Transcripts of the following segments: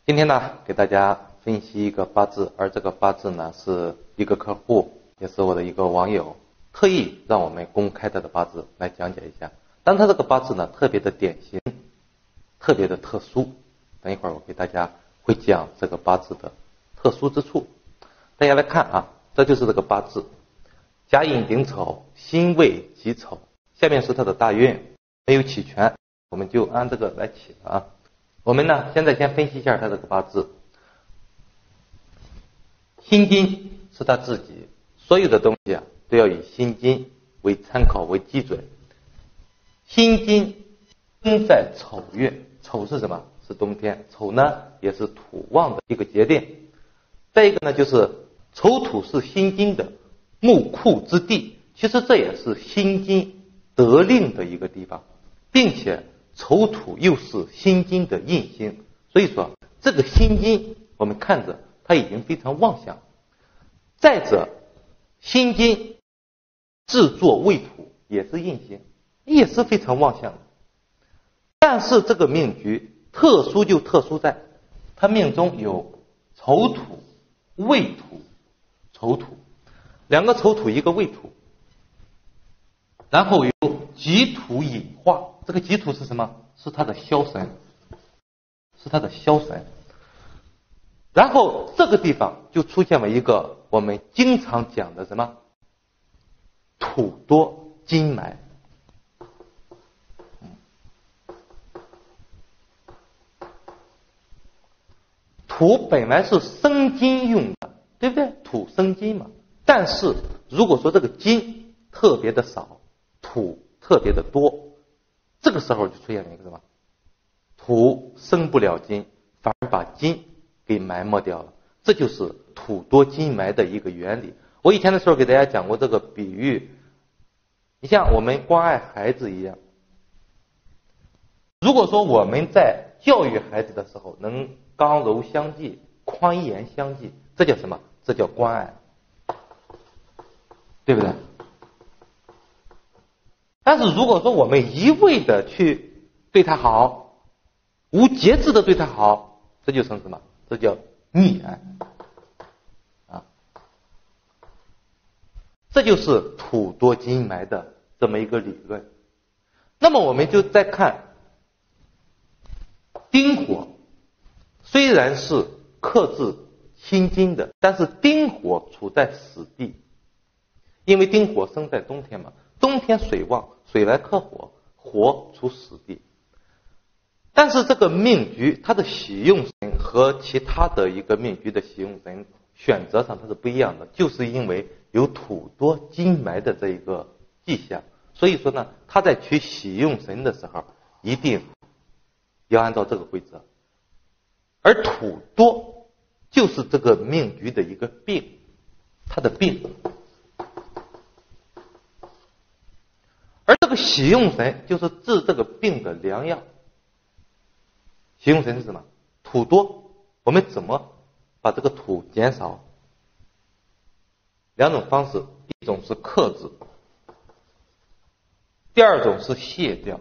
今天呢，给大家分析一个八字，而这个八字呢，是一个客户，也是我的一个网友，特意让我们公开他的八字来讲解一下。但他这个八字呢，特别的典型，特别的特殊。等一会儿我给大家会讲这个八字的特殊之处。大家来看啊，这就是这个八字，甲寅丙丑，辛未己丑，下面是他的大运，没有起全，我们就按这个来起了啊。我们呢，现在先分析一下他这个八字。辛金是他自己，所有的东西啊都要以辛金为参考为基准。辛金生在丑月，丑是什么？是冬天。丑呢也是土旺的一个节点。再一个呢，就是丑土是辛金的木库之地，其实这也是辛金得令的一个地方，并且丑土又是辛金的印星，所以说这个辛金我们看着它已经非常旺相。再者，辛金制作未土也是印星，也是非常旺相的。但是这个命局特殊就特殊在它命中有丑土、未土、丑土，两个丑土一个未土，然后有己土引化。这个己土是什么？是他的枭神，是他的枭神。然后这个地方就出现了一个我们经常讲的什么？土多金埋。土本来是生金用的，对不对？土生金嘛。但是如果说这个金特别的少，土特别的多，这个时候就出现了一个什么？土生不了金，反而把金给埋没掉了。这就是土多金埋的一个原理。我以前的时候给大家讲过这个比喻，你像我们关爱孩子一样，如果说我们在教育孩子的时候能刚柔相济、宽严相济，这叫什么？这叫关爱，对不对？但是如果说我们一味的去对他好，无节制的对他好，这就成什么？这叫溺爱啊！这就是土多金埋的这么一个理论。那么我们就再看丁火，虽然是克制辛金的，但是丁火处在死地，因为丁火生在冬天嘛，冬天水旺，水来克火，火处死地。但是这个命局它的喜用神和其他的一个命局的喜用神选择上它是不一样的，就是因为有土多金埋的这一个迹象，所以说呢，他在取喜用神的时候一定要按照这个规则。而土多就是这个命局的一个病，它的病。而这个喜用神就是治这个病的良药。喜用神是什么？土多，我们怎么把这个土减少？两种方式，一种是克制，第二种是卸掉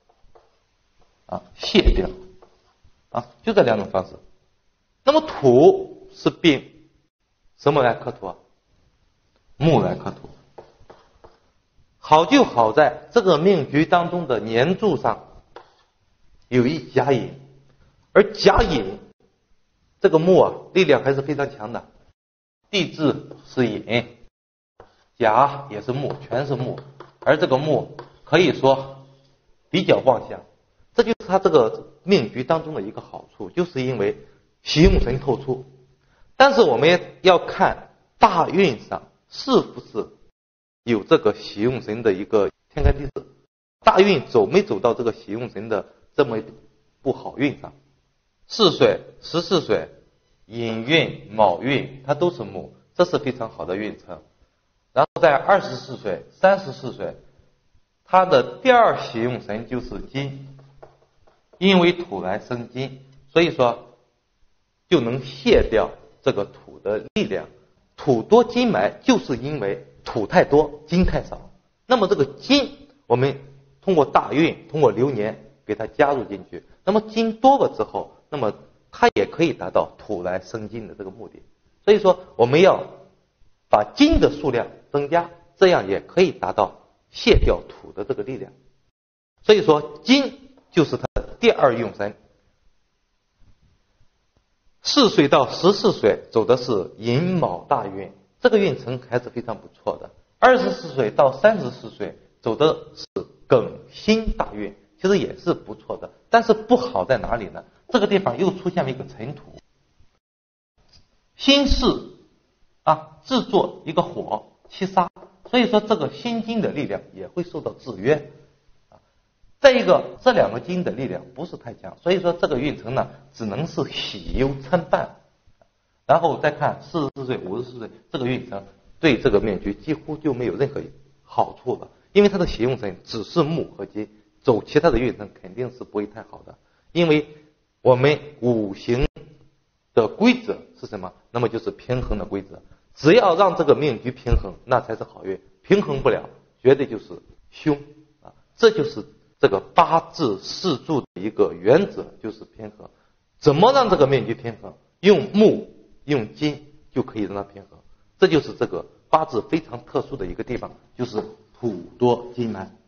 卸掉就这两种方式。那么土是病，什么来克土啊？木来克土。好就好在这个命局当中的年柱上有一甲寅，而甲寅这个木力量还是非常强的，地支是寅，甲也是木，全是木，而这个木可以说比较旺相，这就是他这个命局当中的一个好处，就是因为喜用神透出。但是我们要看大运上是不是有这个喜用神的一个天干地支，大运走没走到这个喜用神的这么一部好运上。巳水、14水、寅运、卯运，它都是木，这是非常好的运程。然后在24岁、34岁，它的第二喜用神就是金，因为土来生金，所以说就能卸掉这个土的力量。土多金埋，就是因为土太多，金太少。那么这个金，我们通过大运，通过流年给它加入进去。那么金多了之后，那么它也可以达到土来生金的这个目的。所以说我们要把金的数量增加，这样也可以达到卸掉土的这个力量。所以说金就是它的第二运程。4岁到14岁走的是寅卯大运，这个运程还是非常不错的。24岁到34岁走的是庚辛大运，其实也是不错的，但是不好在哪里呢？这个地方又出现了一个辰土，辛巳制作一个火七杀，所以说这个辛金的力量也会受到制约。再一个，这两个金的力量不是太强，所以说这个运程呢，只能是喜忧参半。然后再看44岁、54岁这个运程，对这个命局几乎就没有任何好处了，因为它的喜用神只是木和金，走其他的运程肯定是不会太好的。因为我们五行的规则是什么？那么就是平衡的规则，只要让这个命局平衡，那才是好运，平衡不了，绝对就是凶这就是这个八字四柱的一个原则，就是平衡。怎么让这个命局平衡？用木用金就可以让它平衡，这就是这个八字非常特殊的一个地方，就是土多金满。